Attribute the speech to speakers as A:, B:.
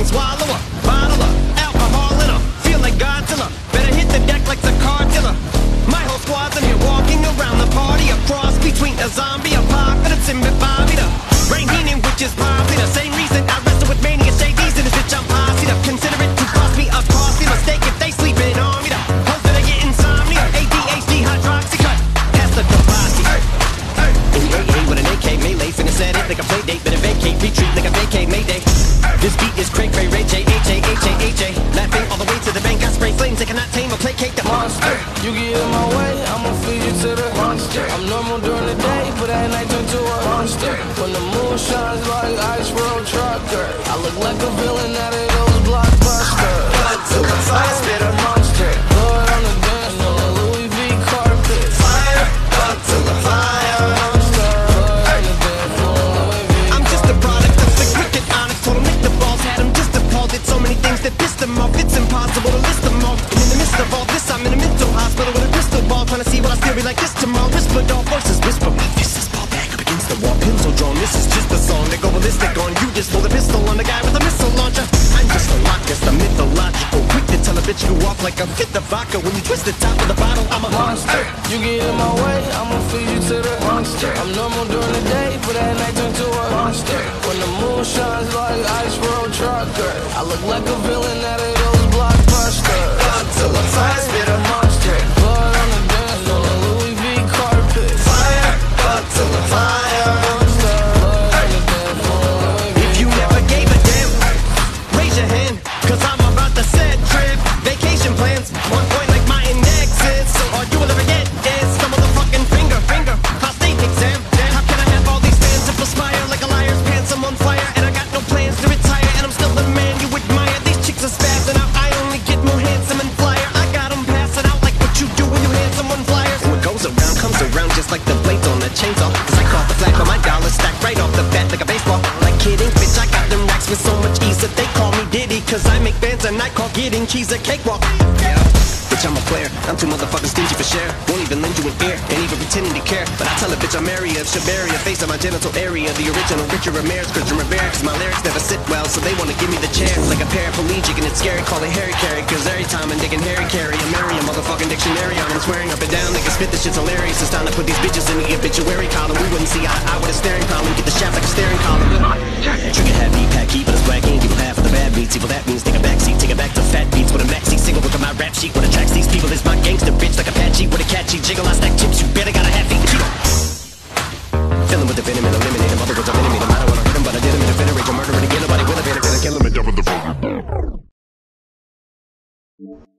A: swallow a bottle of alcohol in her. Feel like Godzilla, better hit the deck like the car dealer. My whole squad's in here walking around the party, a cross between a zombie apocalypse and Bobby the Rain Heenan, which is probably the same reason I wrestle with mania shades in this bitch. I'm posse up. Consider it to cost me a costly mistake if they sleeping on me. The hoes that I get insomnia, ADHD, hydroxycut, pass the Tabassi. In AA with an AK melee, finna set it like a play date, better vacate, retreat like a vacate Mayday. This beat is cray cray, Ray J, H-A, laughing all the way to the bank. I spray flames, I cannot tame or placate the monster.
B: You get in my way, I'ma feed you to the monster. I'm normal during the day, but at night turn to a monster. When the moon shines like ice road trucker, I look like a villain out of those blockbusters. Godzilla, I spit a monster. Lord on the dance floor, Louis V carpet. Fire, Godzilla, fire, monster. Lord on the dance floor, Louis V.
A: I'm just a product of the cricket, honest. Told him Nick the balls had him just appalled. Did so many things that pissed him off. It's impossible to list them all. And in the midst of all this, I'm in a mental hospital with a crystal ball, trying to see what I still be like this tomorrow. Whisper dog versus whisper. My fist is ball back up against the wall, pencil drawn. This is just a song that go ballistic on. You just pull the pistol on the guy with a missile launcher. I'm just a locust, a mythological, quick to tell a bitch you walk like a fifth of vodka. When you twist the top of the bottle, I'm a monster.
B: You get in my way, I'ma feed you to the monster. I'm normal during the day, but at night turn to a monster. When the moon shines like ice road trucker, I look like a villain out of those blockbusters. Godzilla, I spit a monster. Blood on the dance floor, Louis V carpet. Fire, Godzilla, fire, monster. Blood on the dance floor, Louis V.
A: If you never gave a damn, raise your hand, cause I'm about to set trip. Vacation plans, on point like my index is. So all you will ever get is some motherfucking finger, prostate exam. How can I have all these fans that perspire like a liar's pants? I'm on fire and I got no plans to retire, and I'm still the man you admire. These chicks are spazzing out, I only get more handsome and flyer. I got them passing out like what you do when you hand someone flyers. And what goes around comes around just like the blades on a chainsaw. Cause I caught the flag for my dollar stacked right off the bat like a baseball. Like kidding, bitch, I got them racks with so much ease that they call me Diddy. Cause I make bands and I call getting cheese a cakewalk. Yeah, bitch, I'm a player, I'm too motherfucking stingy for share. Won't even lend you an ear, ain't even pretending to care. But I tell a bitch I'm area, should bury a face on my genital area. The original Richard Ramirez, Christian Rivera. Cause my lyrics never sit well, so they wanna give me the chair. Like a paraplegic and it's scary, call it Harry Carry. Cause every time I'm digging Harry Carry, I marry a motherfucking dictionary on him. Swearing up and down, niggas spit this shit's hilarious. It's time to put these bitches in the obituary column. We wouldn't see eye to eye with a staring column. Get the shaft like a staring column. Trigger happy, packy, but it's black ink. People half of the bad beats, evil that means take a backseat. Take it back to fat beats with a maxi single. Look at my rap sheet, what attracts these people is my gangster bitch. Like Apache with a catchy jiggle. I stack chips, you better got a half eat keto. Fill him with the venom and eliminate him. Other words, I'm intimate him. I don't wanna hurt him, but I did him in a venerate. Murder it again, nobody will have it. Kill him and double the